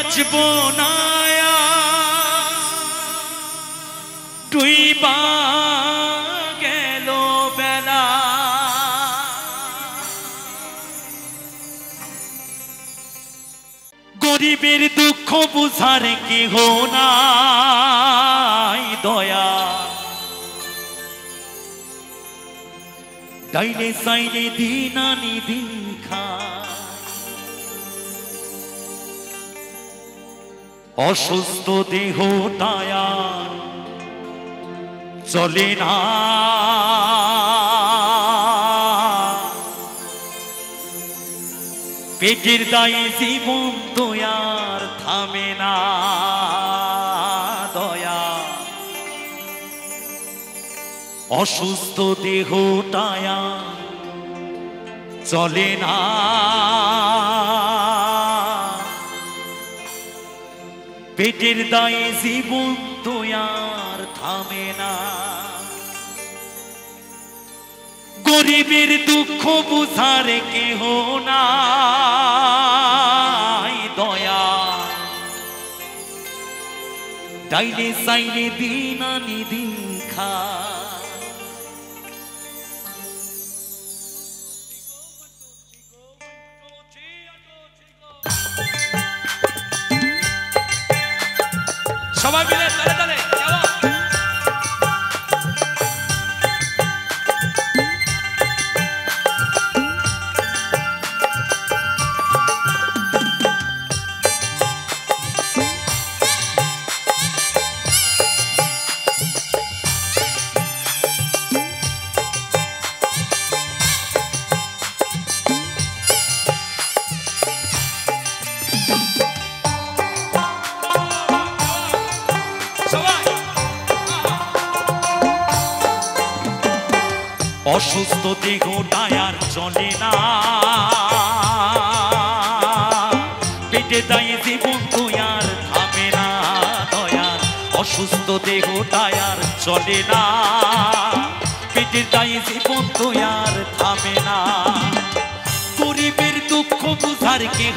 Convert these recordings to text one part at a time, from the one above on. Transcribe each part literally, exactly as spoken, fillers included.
বাঁচবো না ডুইবা গেল বেলা গরিবের দুঃখ বুঝার কেহ নাই দয়া ডাইলে সাইলে দিন আনি দিন খায় অসুস্থ দেহটায়া চলে না পেটের দায়ে জীবন দয়ার থামে না দয়া অসুস্থ দেহটায়া চলে না পেটের দায়ে জীবন দয়ার থামে না গরিবের দুঃখ বুঝার কেহ নাই দয়া ডাইলে সাইলে দিন আনি দিন খায় সবাই মিলে তালে তালে অসুস্থ দেহটায় আর চলে না পেটে দায়ে জীবন দয়ার থামে না দয়ার অসুস্থ দেহটায় আর চলে না পেটের দায়ে জীবন দয়ার থামে না গরিবের দুঃখ বুঝার কেহ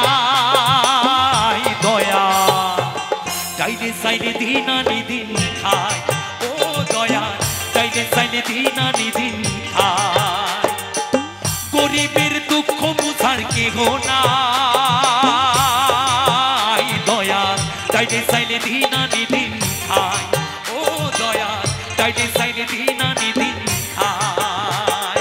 নাই দয়া ডাইলে সাইলে দিন আনি দিন খায় ও দয়া ডাইলে সাইলে দিন আনি দিন খায় গরিবের দুঃখ বুঝার কেহ নাই দয়া ডাইলে সাইলে দিন আনি দিন খায় ও দয়া ডাইলে সাইলে দিন আনি দিন খায়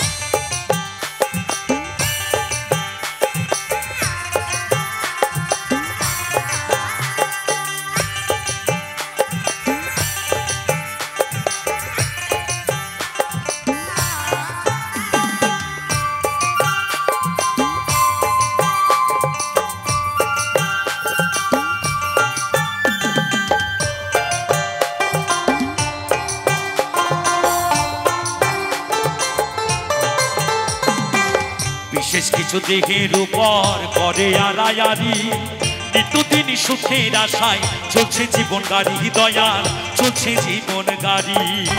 বিশেষ কিছু দেহের উপর করে আড়ায়ারি নিত্যদিন সুখের আশায় চলছে জীবন গাড়ি দয়াল চলছে জীবন গাড়ি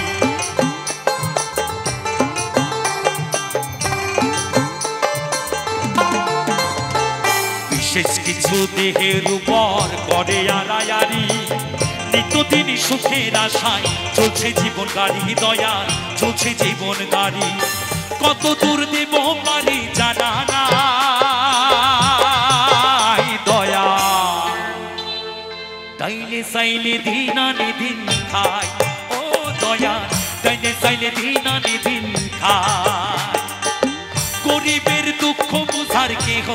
বিশেষ কিছু দেহের উপর করে আড়ায়ারি নিত্যদিন সুখের আশায় চলছে জীবন গাড়ি দয়াল চলছে জীবন গাড়ি কত দূর দেব পারি জানা নাই দয়া ডাইলে সাইলে দিন আনি দিন খায় ও দয়া ডাইলে সাইলে দিন আনি দিন খায় গরিবের দুঃখ বুঝার কেহ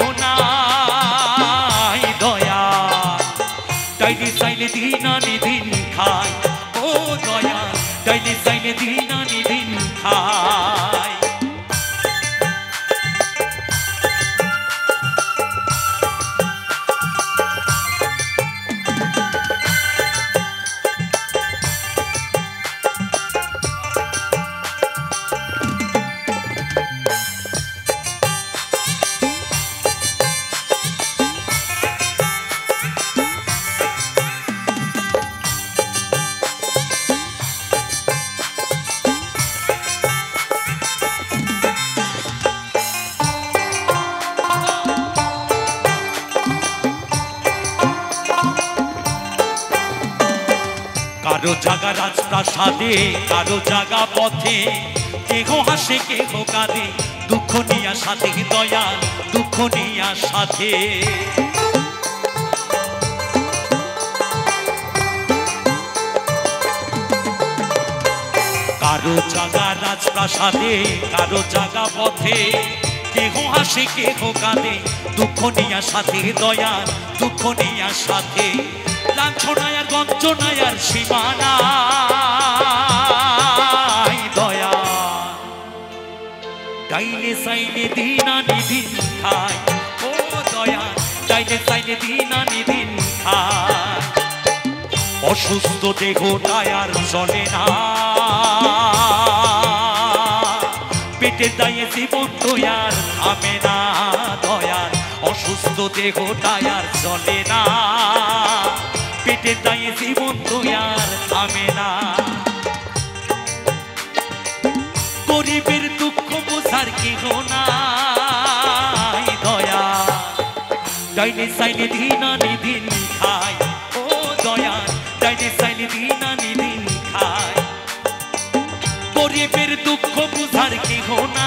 নাই দয়া ডাইলে সাইলে দিন আনি দিন খায় ও দয়া ডাইলে সাইলে দিন আনি দিন খায় কারো জাগা রাজপ্রাসাদে কারো জাগা পথে, কেহ হাসে কেহ কাঁদে, দুঃখ নিয়া সাথে দয়াল, দুঃখ নিয়া সাথে। কারো জাগা রাজপ্রাসাদে কারো জাগা পথে, কেহ হাসে কেহ কাঁদে, দুঃখ নিয়া সাথে দয়াল, দুঃখ নিয়া সাথে। লাঞ্ছনায় আর গঞ্জনায় আর সীমানা দয়া, ডাইলে সাইলে দিন আনি দিন খায়, ও দয়া ডাইলে সাইলে দিন আনি দিন খায়। অসুস্থ দেহটায় আর চলে না, পেটের দায়ে জীবন তো আর থামে না দয়াল, অসুস্থ দেহটায় আর চলে না, পেটের দায়ে জীবন তো আর থামে না। গরিবের দুঃখ বোঝার কেহ নাই দয়া, ডাইনে সাইলে দিন আনি দিন খায়, ও দয়া ডাইনে সাইলে দিন আনি দিন খায়। গরিবের দুঃখ বুঝার কেহ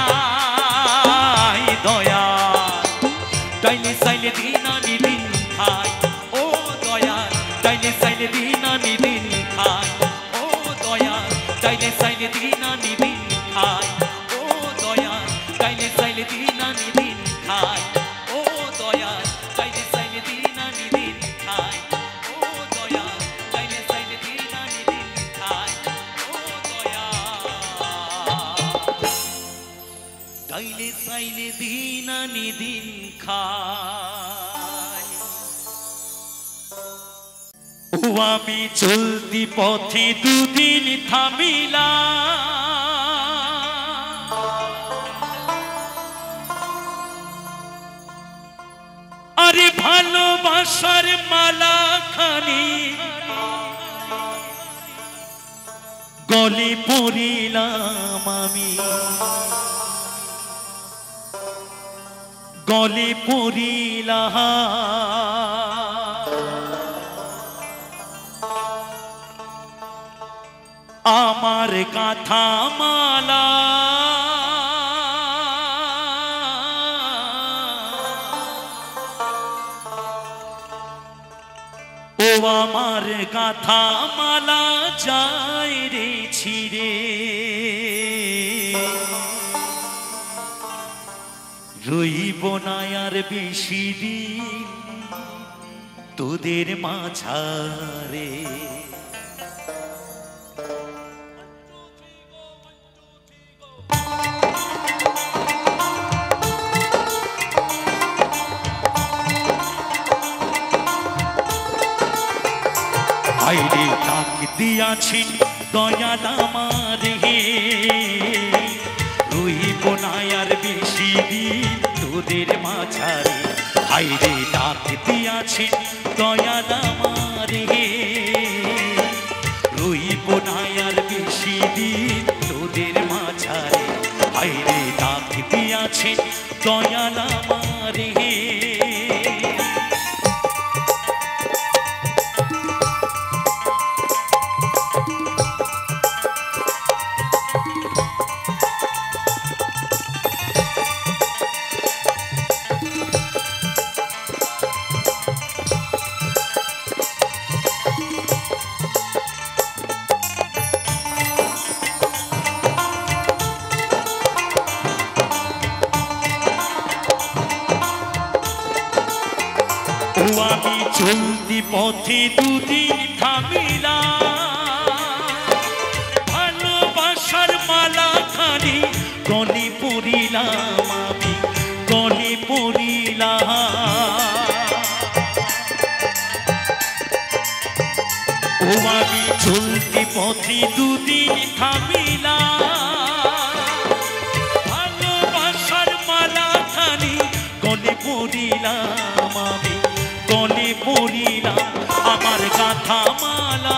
নাই দয়া, ডাইনে সাইলে দিন আনি দিন খায়, ও দয়া ডাইনে সাইলে দিন আনি দিন খায়, ও দয়া ডাইনে সাইলে দিন আনি দিন খায়, ও দয়া ডাইনে সাইলে দিন আনি দিন খায়, ও দয়া ডাইনে সাইলে দিন আনি দিন খায়, ও দয়া ডাইনে সাইলে দিন আনি দিন খায়, ও দয়া ডাইনে সাইলে দিন আনি দিন খায়। ও আমি চলতি পথে দুদিন থামিলাম, আরে ভালোবাসার মালা খানি গলে পড়িলাম আমি, গলে পড়িলাম আমার গাথা মালা, ও আমার গাথা মালা যায় রে ছিড়ে, রইব না আর বেশি দিন তোদের মাঝারে। আইরে ডাক দিয়াছেন দয়াল আমার হে, রইব না আর বেশি দিন তোদের মাঝারে। আইরে ডাক দিয়াছেন দয়াল আমার হে, রইব না আর বেশি দিন তোদের মাঝারে। আইরে ডাক দিয়াছেন দয়াল আমার হে, ও আমি চলতি পথে দুদিন থামিলাম, ভালোবাসার মালা খানি গলে পড়িলাম আমি, গলে পড়িলাম। ও আমি চলতি পথে দুদিন থামিলাম, ভালোবাসার মালা খানি গলে পড়িলাম আমি, গলে পড়িলাম আমার গাথা মালা,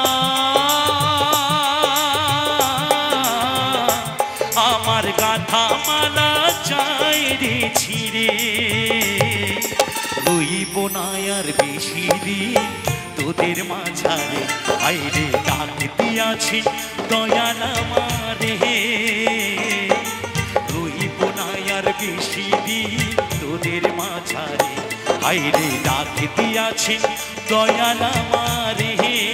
আমার গাথা মালা যায় রে ছিড়ে, রইব না আর বেশি দিন তোদের মাঝারে, আইরে ডাক দিয়াছি দয়াল আমারে, রইব না আর বেশি দিন তোদের মাঝারে, আইরে ডাক দিয়াছি দয়াল আমারে।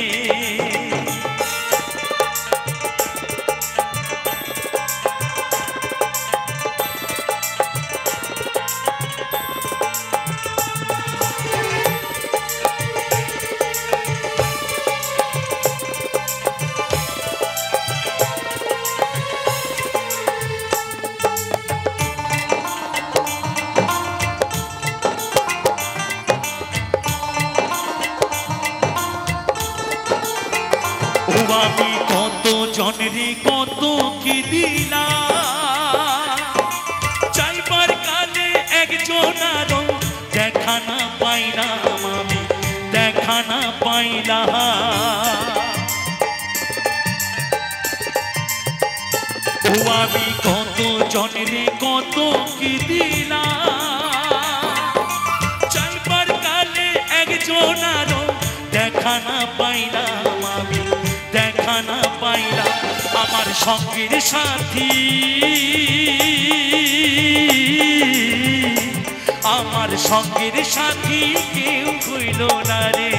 আমি কত জনরে কত কি দিলাম, চাইবার কালে একজনারও দেখা না পাইলাম, আমি দেখা না পাইলাম। ও আমি কত জনরে কত কি দিলাম, চাইবার কালে একজনারও দেখা না পাইলাম, আমি দেখা না পাইলাম। আমার সঙ্গের সাথী, আমার সঙ্গের সাথী কেউ হইল না রে,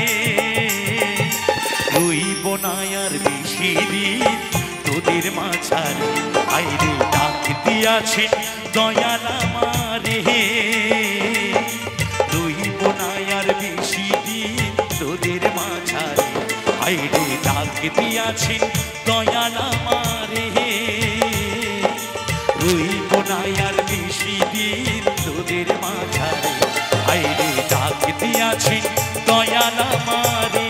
রইব না আর বেশি দিন তোদের মাঝারে, আইরে ডাক দিয়াছেন দয়াল আমারে, রইব না আর বেশি দিন তোদের মাঝারে, আইরে ডাক দিয়াছেন দয়াল আমারে, রইব না আর বেশি দিন তোদের মাঝারে, আইরে ডাক দিয়াছেন দয়াল আমারে,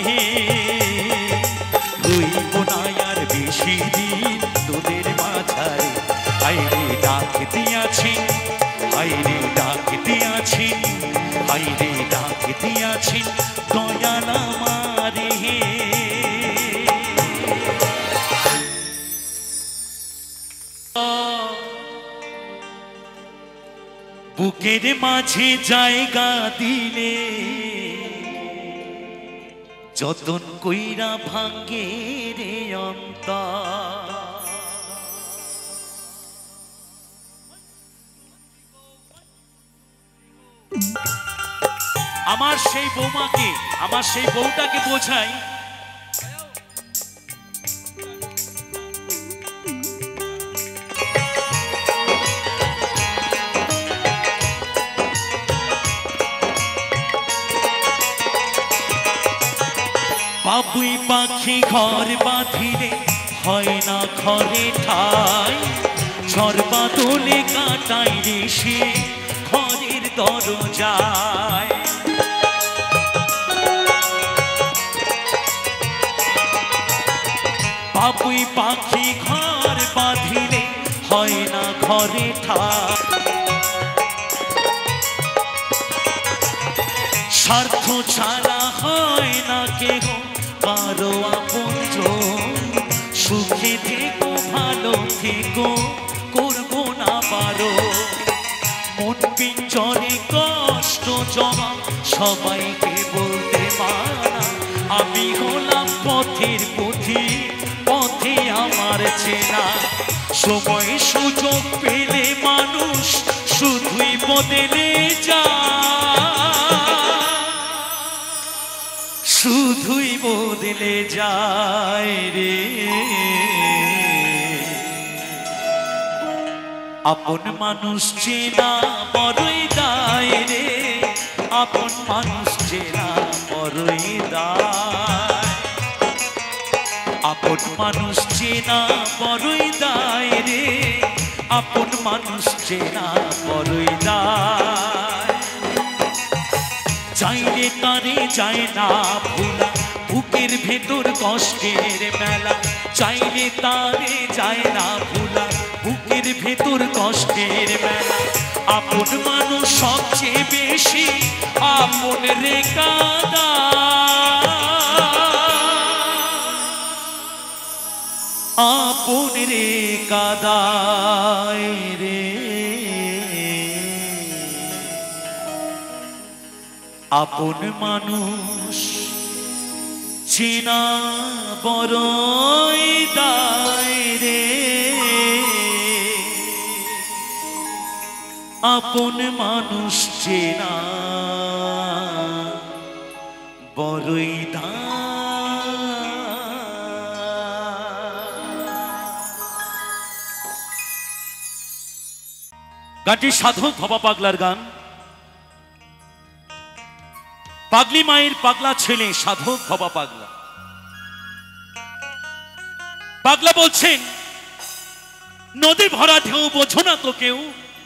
রইব না আর বেশি দিন তোদের মাঝারে, আইরে ডাক দিয়াছেন, আইরে ডাক দিয়াছেন, আইরে ডাক দিয়াছেন দয়াল আমারে। বুকের মাঝে জায়গা দিলে যতন কইরা ভাঙ্গে রে অন্তর, আমার সেই বৌমাকে, আমার সেই বউটাকে বোঝাই, বাবুই পাখি ঘর বাঁধিলে হয় না ঘরে ঠাই, ঝড় বাদলে কাটাই রে সে ঘরের দরজায়। বাবুই পাখি ঘর বাঁধিলে হয় না ঘরে ঠাই, স্বার্থ ছাড়া হয় না কেহ কারো আপনজন, সুখে থেকো ভালো থেকো করবো না পারো, মন পিঞ্জরে কষ্ট জমা সবাইকে বলতে মানা, আমি হলাম পথের পথি পথে আমার চেনা, সময় সুযোগ পেলে মানুষ শুধুই বদলে যায়, শুধুই বদলে যায় রে, আপন মানুষ চেনা বড়ই দায় রে, আপন মানুষ চেনা বড়ই দায়, আপন মানুষ চেনা বড়ই দায় রে, আপন মানুষ চেনা বড়ই দায়। চাইলে তারে যায় না ভোলা, বুকের ভেতর কষ্টের মেলা, চাইলে তারে যায় না ভোলা, বুকের ভেতর কষ্টের মেলা, আপন মানুষ সবচেয়ে বেশি আপন রে কাঁদা, আপন রে কাঁদায় রে, আপন মানুষ চেনা বড়ই দায় রে, আপন মানুষ চেনা বড়ই দায়। গানটি সাধক ভবা পাগলার গান। পাগলি মায়ের পাগলা ছেলে সাধক ভবা পাগলা। পাগলা বলছেন, নদী ভরা ঢেউ বোঝো না তো কেউ,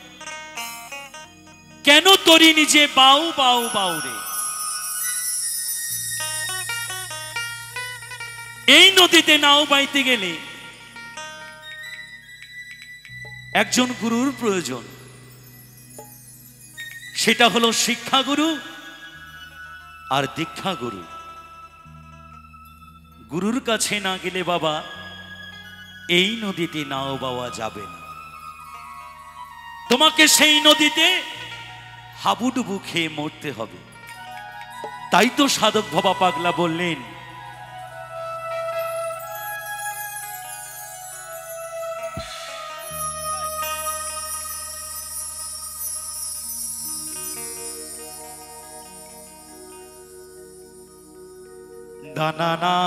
কেন তরি নিজে বাউ বাউ বাউ রে। এই নদীতে নাও বাইতে গেলে একজন গুরুর প্রয়োজন, সেটা হলো শিক্ষাগুরু আর দীক্ষা গুরু। গুরুর কাছে না গেলে বাবা এই নদীতে নাও বাওয়া যাবে না, তোমাকে সেই নদীতে হাবুডুবু খেয়ে মরতে হবে। তাই তো সাধক ভবা পাগলা বললেন, দানা না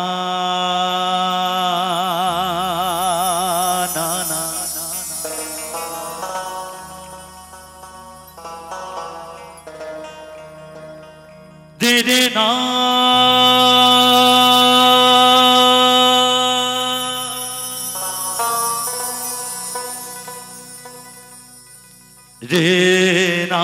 না না দে রে না রে না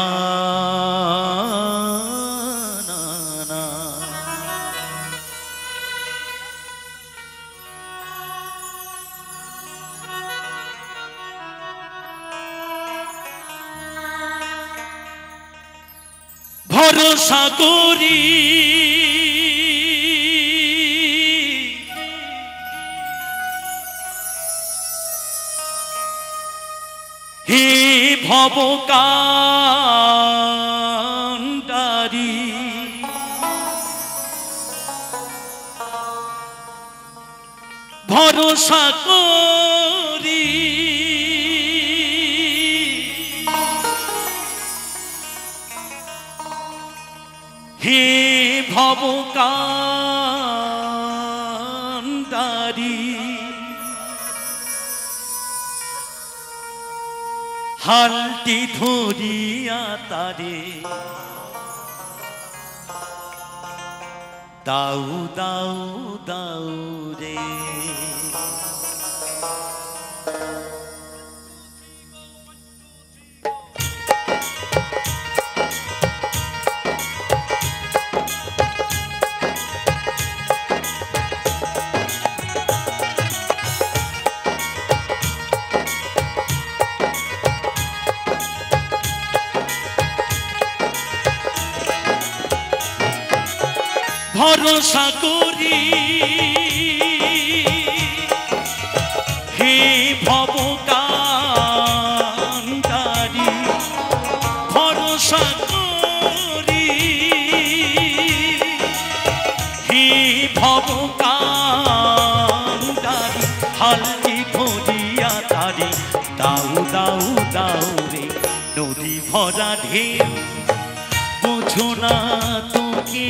ভরসা করি হে ভবকান্ডারি, ভরসা করি হে ভবকান্ডারি, হালটি ধরিয়া তারে দাউ দাউ দাউ রে। ভরসা করি হে ভবকান্ডারি, ভরসা করি হে ভবকান্ডারি, হালকি ধরিয়া তারি দাউ দাউ দাউ রে। নদী ভরা ঢেউ বোঝো না তোকে,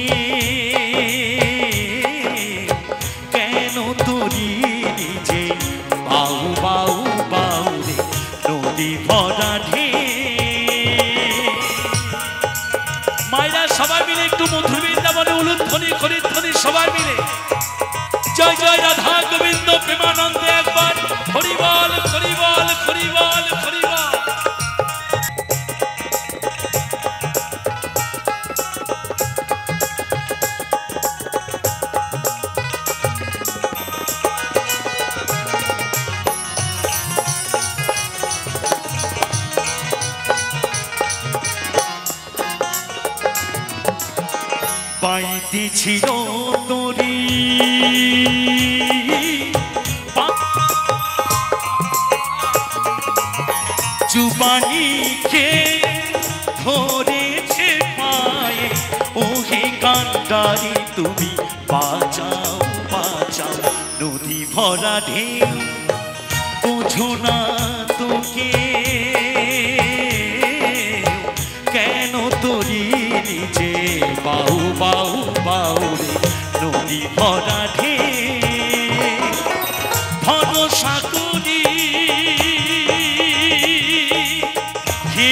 কেন তরি নিজে বাউ বাউ বাউ রে। নদী ভরা ঢেউ। মায়েরা সবাই মিলে একটু মধুর বৃন্দাবনে উলুধ্বনি খরিধ্বনি সবাই মিলে জয় জয় রাধা গোবিন্দ প্রেমানন্দে একবার হরিবল হরিবল হরিবল হরিবল। পাইতে ছিল তরি জুবানি কে ধরেছে পায়ে ওহে কান্ডারি তুমি বাঁচাও বাঁচাও নদী ভরা ঢেউ বোঝো না তোকে কেন তোরি নিচে বাউ বাউ বাউ নদী ভরা ঢেউ ভরসা করি হে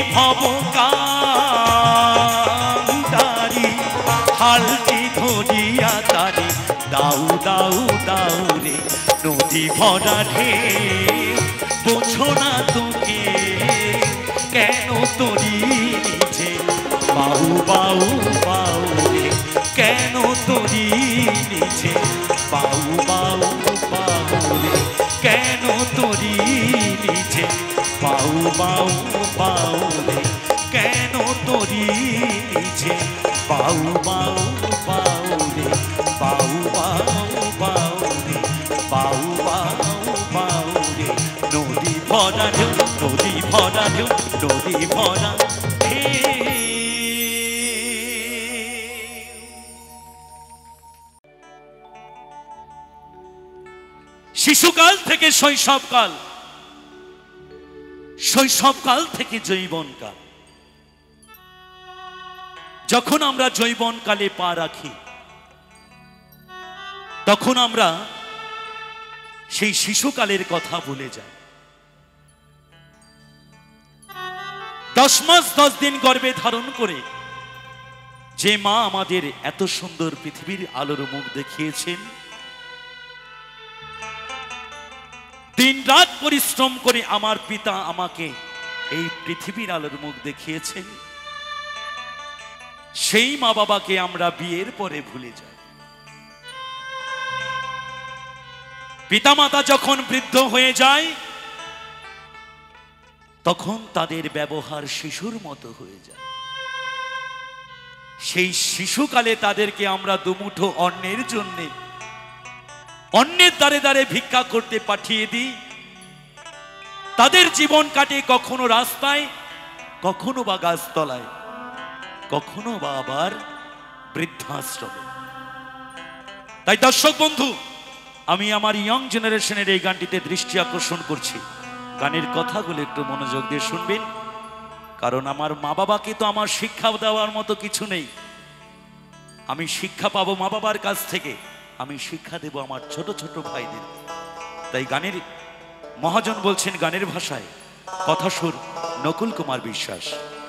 ভবকান্তারি হালটি ধরিয়া তারি দাউ দাউ দাউ রে নদী ভরা ঢেউ বোঝো না তোকে কেন তোরি নিচে বাউ বাউ বাউ রে কেন তোরি নিচে বাউ বাউ বাউ রে কেন তোরি নিচে বাউ বাউ বাউ রে কেন তোরি নিচে বাউ বাউ বাউ রে বাউ বাউ বাউ রে বাউ বাউ বাউ রে নদী ভরা ঢেউ নদী ভরা ঢেউ নদী ভরা শিশুকাল থেকে শৈশবকাল শৈশবকাল থেকে যৌবনকাল যখন আমরা যৌবনকালে পা রাখি তখন আমরা সেই শিশুকালের কথা ভুলে যাই দশ মাস দশ দিন গর্ভে ধারণ করে যে মা আমাদের এত সুন্দর পৃথিবীর আলোর মুখ দেখিয়েছেন দিন রাত পরিশ্রম করে আমার পিতা আমাকে এই পৃথিবীর আলোর মুখ দেখিয়েছেন সেই মা বাবাকে আমরা বিয়ের পরে ভুলে যাই পিতামাতা যখন বৃদ্ধ হয়ে যায় তখন তাদের ব্যবহার শিশুর মতো হয়ে যায় সেই শিশুকালে তাদেরকে আমরা দুমুঠো অন্নের জন্য অন্যের দ্বারে দ্বারে ভিক্ষা করতে পাঠিয়ে দিই তাদের জীবন কাটে কখনো রাস্তায় কখনো বা গাছতলায় কখনো বা আবার বৃদ্ধাশ্রমে তাই দর্শক বন্ধু আমি আমার ইয়ং জেনারেশনের এই গানটিতে দৃষ্টি আকর্ষণ করছি গানের কথাগুলো একটু মনোযোগ দিয়ে শুনবেন কারণ আমার মা বাবাকে তো আমার শিক্ষা দেওয়ার মতো কিছু নেই আমি শিক্ষা পাবো মা বাবার কাছ থেকে আমি শিক্ষা দেব আমার ছোট ছোট ভাইদের তাই গানের মহাজন বলছেন গানের ভাষায় কথা সুর নকুল কুমার বিশ্বাস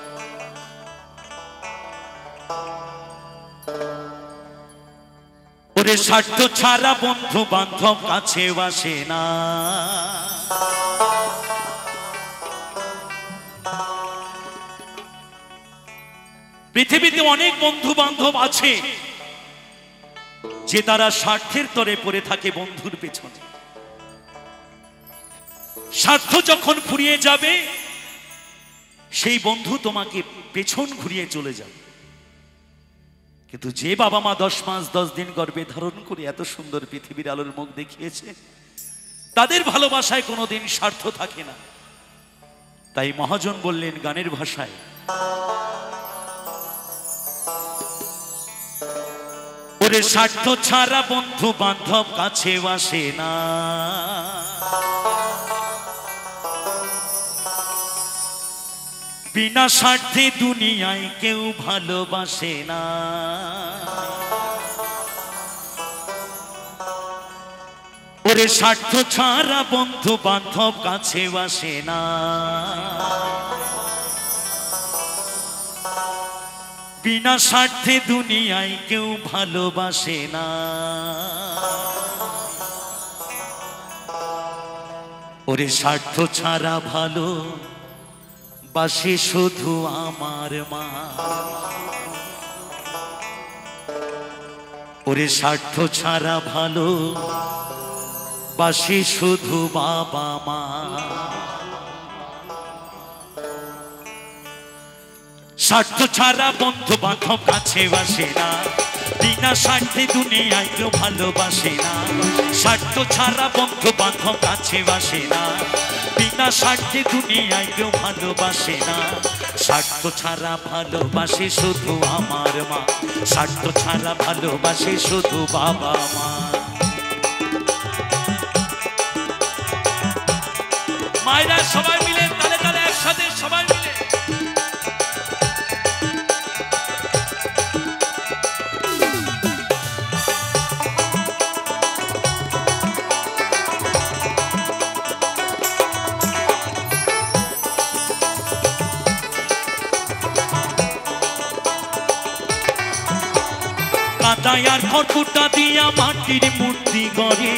ওরে স্বার্থ ছাড়া বন্ধু বান্ধব কাছে আসে না পৃথিবীতে অনেক বন্ধু বান্ধব আছে যে তারা স্বার্থের তরে পড়ে থাকে বন্ধুর পেছনে স্বার্থ যখন ফুরিয়ে যাবে সেই বন্ধু তোমাকে পেছন ঘুরিয়ে চলে যাবে কিন্তু যে বাবা মা দশ মাস দশ দিন গর্ভে ধারণ করে এত সুন্দর পৃথিবীর আলোর মুখ দেখিয়েছে তাদের ভালোবাসায় কোনোদিন স্বার্থ থাকে না তাই মহাজন বললেন গানের ভাষায় ওরে স্বার্থ ছাড়া বন্ধু বান্ধব কাছে আসে না বিনা স্বার্থে দুনিয়ায় কেউ ভালোবাসে না ওরে স্বার্থ ছাড়া বন্ধু বান্ধব কাছে আসে না বিনা স্বার্থে দুনিয়ায় কেউ ভালোবাসে না ওরে স্বার্থ ছাড়া ভালো বাসে শুধু আমার মা ওরে স্বার্থ ছাড়া ভালো বাসে শুধু বাবা মা স্বার্থ ছাড়া বন্ধু বান্ধব কাছে আসে না বিনা স্বার্থে দুনিয়ায় কেউ ভালোবাসে না স্বার্থ ছাড়া বন্ধু বান্ধব কাছে আসে না বিনা স্বার্থে দুনিয়ায় কেউ ভালোবাসে না স্বার্থ ছাড়া ভালোবাসে শুধু আমার মা, স্বার্থ ছাড়া ভালোবাসে শুধু বাবা মা। মায়েরা সবাই মিলে তালে তালে একসাথে সবাই মিলে কাদায়ার খড়কুটা দিয়া মাটির মূর্তি গড়ে,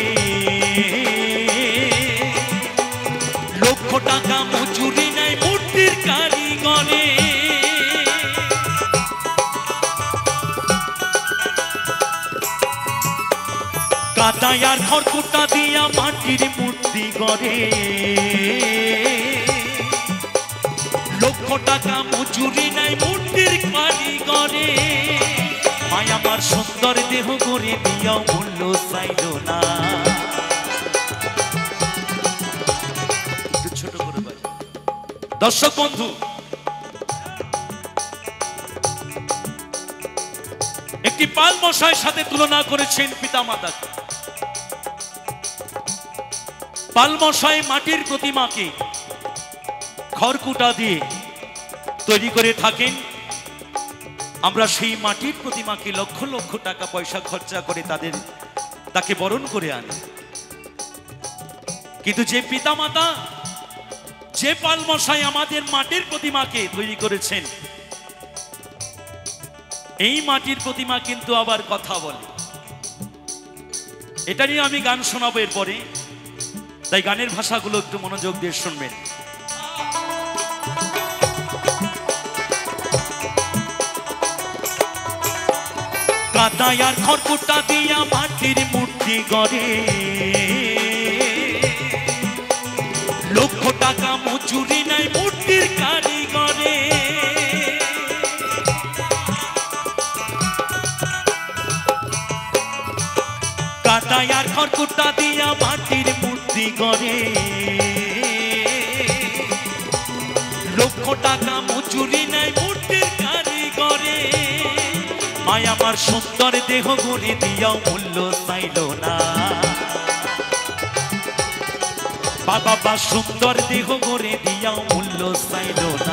লক্ষ টাকা মজুরি নাই মূর্তির কারিগরে। কাদায়ার খড়কুটা দিয়া মাটির মূর্তি গড়ে, লক্ষ টাকা মজুরি নাই মূর্তির কারিগরে। মায়া আমার সুন্দর দেহ গড়ে দিয়াও মূল্য চাইল না। ছোট করে বাজে। দর্শক বন্ধু, একটি পাল মশাইয়ের সাথে তুলনা করেছেন পিতা মাতাকে। পাল মশাই মাটির প্রতিমাকে খড়কুটা দিয়ে তৈরি করে থাকেন। আমরা সেই মাটির প্রতিমাকে লক্ষ লক্ষ টাকা পয়সা খরচা করে তাদের তাকে বরণ করে আনি। কিন্তু যে পিতামাতা, যে পালমশাই আমাদের মাটির প্রতিমাকে তৈরি করেছেন, এই মাটির প্রতিমা কিন্তু আবার কথা বলে। এটা নিয়ে আমি গান শোনাবো এরপরে, তাই গানের ভাষাগুলো একটু মনোযোগ দিয়ে শুনবেন। কাদায়ার খড়কুটা দিয়া মাটির মূর্তি গড়ে, লক্ষ টাকা মজুরি নাই মূর্তির কারিগরে। কাদায়ার খড়কুটা দিয়া মাটির মূর্তি গড়ে, লক্ষ টাকা মজুরি নাই মূর্তির কারিগরে। মায় আমার সুন্দর দেহ গড়ে দিয়াও মূল্য চাইল না। বাবা বা সুন্দর দেহ গড়ে দিয়াও মূল্য চাইল না।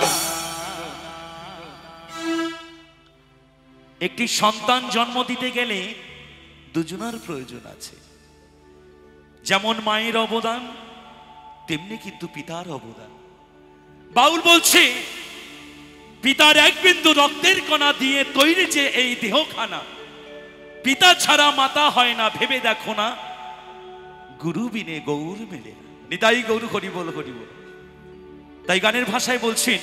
একটি সন্তান জন্ম দিতে গেলে দুজনার প্রয়োজন আছে। যেমন মায়ের অবদান, তেমনি কিন্তু পিতার অবদান। বাউল বলছে, পিতার এক বিন্দু রক্তের কণা দিয়ে তৈরি যে এই দেহখানা, পিতা ছাড়া মাতা হয় না, ভেবে দেখো না গুরু বিনে গৌর মেলে না। নিতাই গৌর হরি বল হরি বল। তাই গানের ভাষায় বলছেন,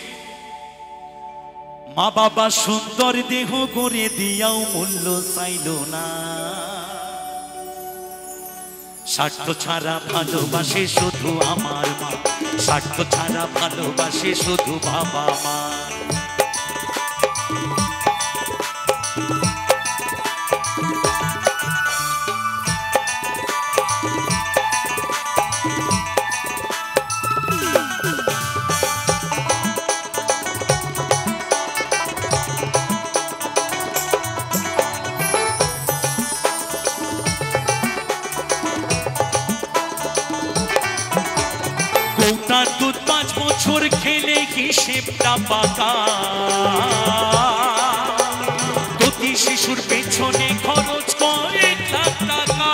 মা বাবা সুন্দর দেহ গড়ে দিয়াও মূল্য চাইল না। স্বার্থ ছাড়া ভালোবাসে শুধু আমার মা, স্বার্থ ছাড়া ভালোবাসে শুধু বাবা মা। কৌটার দুধ পাঁচ বছর খেলে হিসেবটা পাকা, প্রতি শিশুর পেছনে খরচ করে লাখ টাকা।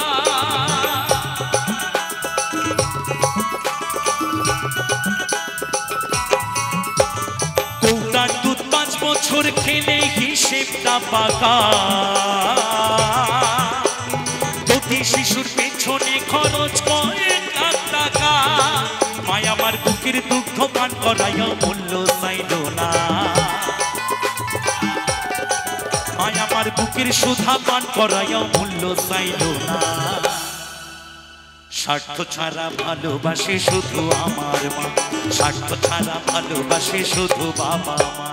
কৌটার দুধ পাঁচ বছর খেলে হিসেবটা পাকা, প্রতি শিশুর পেছনে খরচ করে লাখ টাকা। মায় আমার বুকের দুগ্ধ পান করাইয়া মূল্য চাইল না। মায় আমার বুকের সুধা পান করাইয়া মূল্য চাইল না। স্বার্থ ছাড়া ভালোবাসে শুধু আমার মা, স্বার্থ ছাড়া ভালোবাসে শুধু বাবা মা।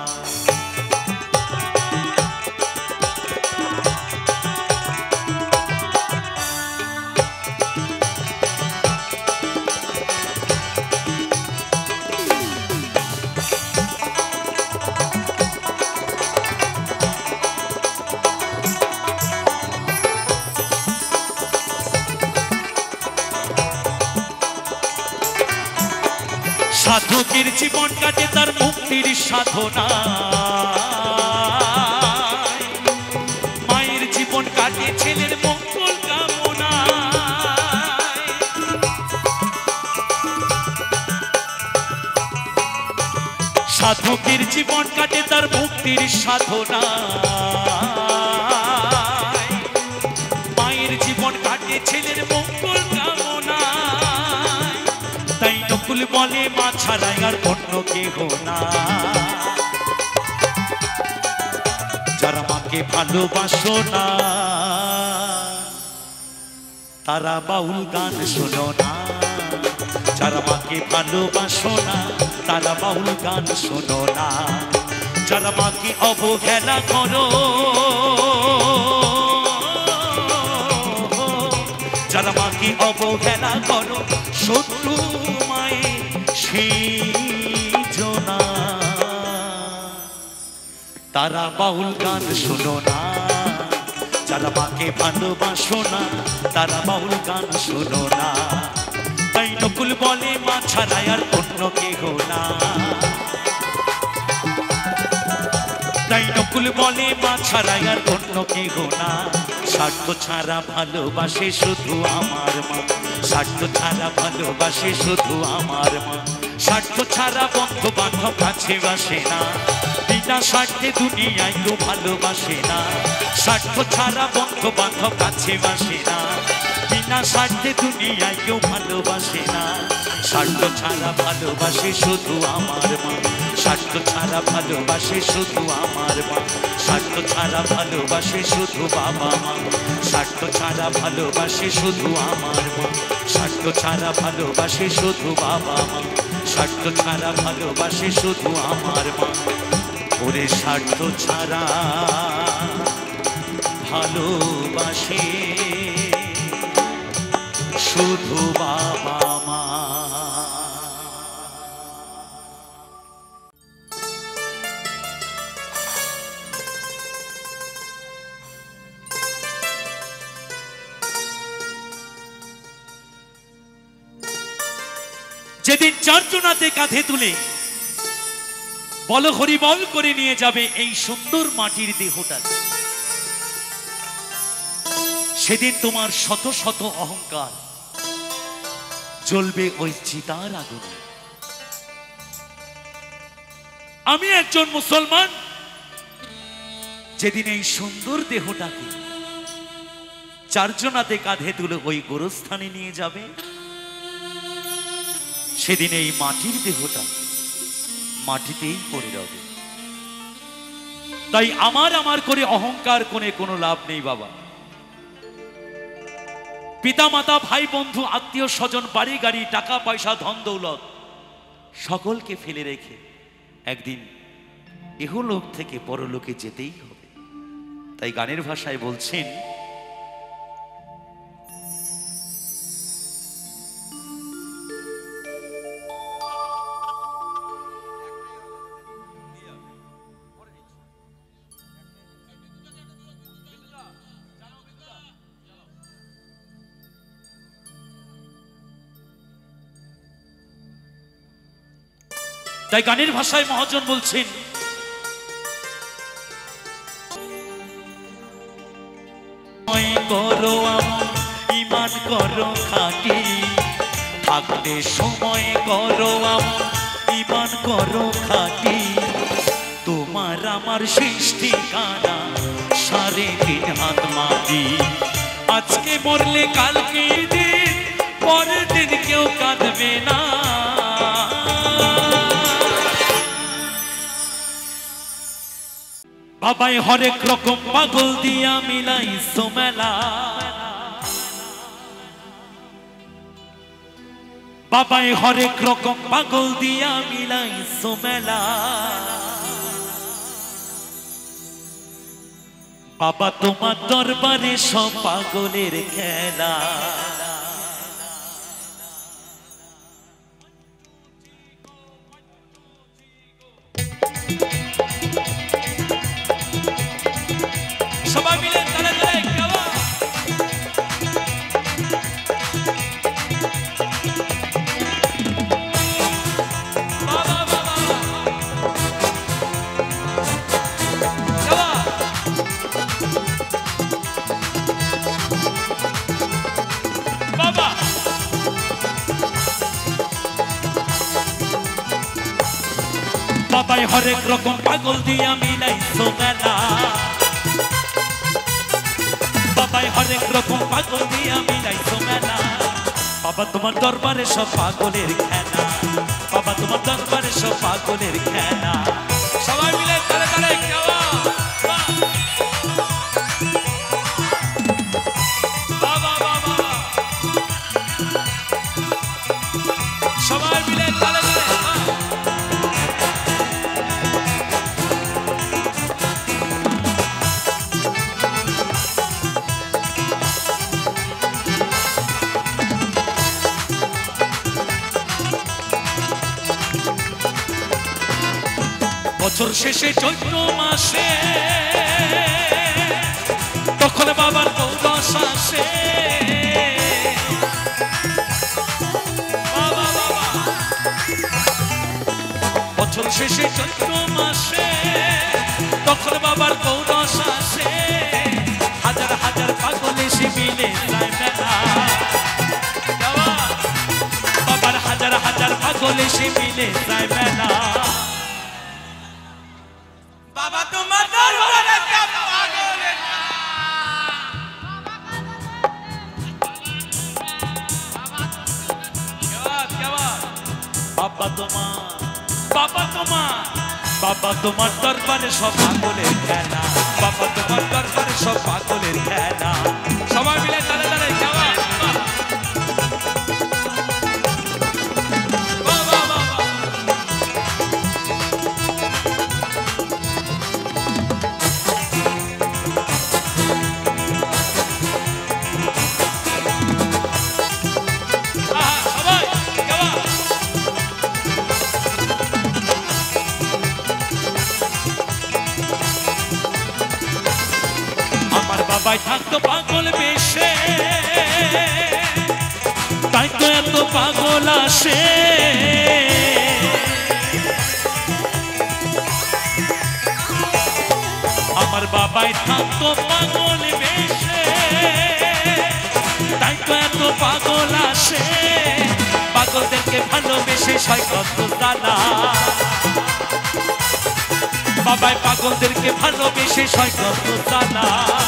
সাধকের জীবন কাটে তার মুক্তির সাধনা, মায়ের জীবন কাটে ছেলের মঙ্গল কামনা। সাধকের জীবন কাটে তার মুক্তির সাধনা, মায়ের জীবন কাটে ছেলের মঙ্গল কামনা। তাই নকুল বলে মা ছাড়াই আর অন্য কেহ না। যারা মাকে ভালোবাসো না তারা বাউল গান শোনো না, যারা মাকে ভালোবাসো না তারা বাউল গান শোনো না। যারা মাকে অবহেলা করো, যারা মাকে অবহেলা করো শত্রু মায়ে সেজনা, তারা বাউল গান শোনো না। যারা মাকে ভালোবাসো না তারা বাউল গান শোনো না। তাই নকুল বলে মা ছাড়াই আর অন্য কেহ না। তাই নকুল বলে মা ছাড়াই আর অন্য কেহ না। স্বার্থ ছাড়া ভালোবাসে শুধু আমার মা, স্বার্থ ছাড়া ভালোবাসে শুধু আমার মা। স্বার্থ ছাড়া বন্ধু বান্ধব কাছে বাসে না, বিনা স্বার্থে দুনিয়ায় কেউ ভালোবাসে না। স্বার্থ ছাড়া বন্ধু বান্ধব কাছে বাসে না, বিনা স্বার্থে দুনিয়ায় কেউ ভালোবাসে না। স্বার্থ ছাড়া ভালোবাসে শুধু আমার মা, স্বার্থ ছাড়া ভালোবাসে শুধু আমার মা। স্বার্থ ছাড়া ভালোবাসে শুধু বাবা মা, স্বার্থ ছাড়া ভালোবাসে শুধু আমার মা। স্বার্থ ছাড়া ভালোবাসে শুধু বাবা মা, স্বার্থ ছাড়া ভালোবাসে শুধু আমার মা। ওরে স্বার্থ ছাড়া ভালোবাসে শুধু বাবা মা। যেদিন চারজনাতে কাঁধে তুলে বল হরি বল করে নিয়ে যাবে এই সুন্দর মাটির দেহটা, সেদিন তোমার শত শত অহংকার জ্বলবে ওই চিতার আগুনে। আমি একজন মুসলমান, যেদিন এই সুন্দর দেহটাকে চারজনাতে কাঁধে তুলে ওই গোরস্থানে নিয়ে যাবে, সেদিন এই মাটির দেহটা মাটিতেই পড়ে যাবে। তাই আমার আমার করে অহংকার করে কোনো লাভ নেই বাবা। পিতা মাতা ভাই বন্ধু আত্মীয় স্বজন বাড়ি গাড়ি টাকা পয়সা ধন দৌলত সকলকে ফেলে রেখে একদিন ইহলোক থেকে পরলোকে যেতেই হবে। তাই গানের ভাষায় বলছেন, তাই গানের ভাষায় মহাজন বলছেন, করো ইমান করো খাটি, থাকতে সময় করো ইমান করো খাটি। তোমার আমার সৃষ্টি কানা সাড়ে তিন হাত মাটি। আজকে মরলে কালকে দিন, পরের দিন কেউ কাঁদবে না। বাবাই হরেক রকম পাগল দিয়া মিলাইছো মেলা, বাবাই হরেক রকম পাগল দিয়া মিলাইছো মেলা। বাবা তোমার দরবারে সব পাগলের খেলা। সবাই মিলে তালে তালে গাওয়া। বাবাই হরেক রকম পাগল দিয়া মিলাইছো মেলা বাবাই হরেক রকম পাগল দিয়া মিলাইছো মেলা বাবা তোমার দরবারে সব পাগলের খেলা বাবা তোমার দরবারে সব পাগলের খেলা সবাই মিলে তালে তালে গাওয়া বাবা বাবা সবাই মিলে তালে তালে বছর শেষে চৈত্র মাসে তখন বাবার দৌড়স আসে বাবা বাবা বছর শেষে চৈত্র মাসে তখন বাবার দৌড়স আসে হাজার হাজার পাগল এসে মিলে যায় মেলা বাবার হাজার হাজার পাগল এসে মিলে যায় মেলা বাবা তোমার দরবারে সব পাগলের বাবা তোমার বাবা তোমার বাবা তোমার দরবারে সব পাগলের খেলা বাবা তোমার দরবারে সব পাগলের খেলা সবাই মিলে তালে তালে যাওয়া বাবাই থাকতো পাগল বেশে তাই তো এত পাগল আসে আমার বাবাই থাকতো পাগল বেশে তাই তো এত পাগল আসে পাগলদেরকে ভালোবেসে সয় কত জানা বাবাই পাগলদেরকে ভালোবেসে সয় কত জানা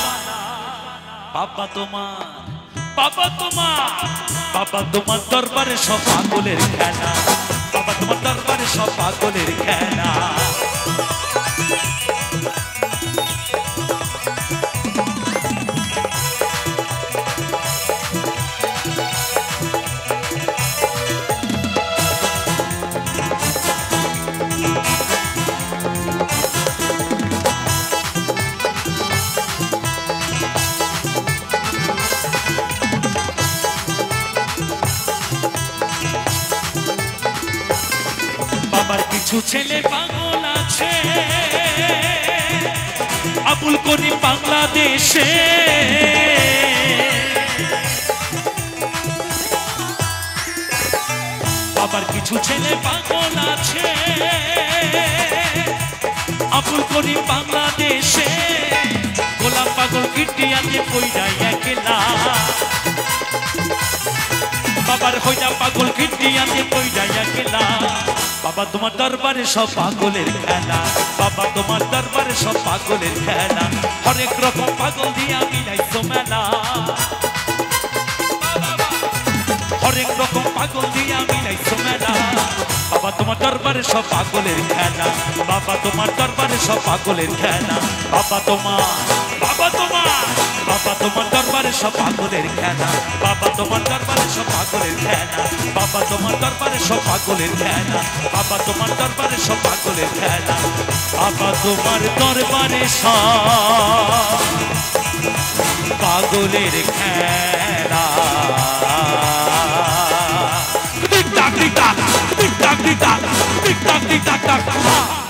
বাবা তোমার বাবা তোমার বাবা তোমার দরবারে সব পাগলের খেলা বাবা তোমার দরবারে সব পাগলের খেলা বাবার কিছু ছেলে পাগল আছে আবুল করিম বাংলাদেশে বাবার কিছু ছেলে পাগল আছে আবুল করিম বাংলাদেশে গোলাম পাগল কিটিয়াতে কইরা একলা বাবার হইয়া পাগল কিটিয়াতে কইরা একলা বাবা তোমার দরবারে সব পাগলের খেলা বাবা তোমার দরবারে সব পাগলের খেলা হরেক রকম পাগল দিয়া মিলাইছো মেলা হরেক রকম পাগল দিয়া মিলাইছো মেলা বাবা তোমার দরবারে সব পাগলের খেলা বাবা তোমার দরবারে সব পাগলের খেলা বাবা তোমার বাবা তোমার বাবা তোমার দরবারে সব পাগলের খেলা বাবা তোমার দরবারে সব পাগলের খেলা বাবা তোমার দরবারে সব পাগলের খেলা বাবা তোমার দরবারে সব পাগলের খেলা বাবা তোমার দরবারে সব পাগলের খেলা টিক টাক টিক টাক টিক টাক টিক টাক টিক টাক টিক টাক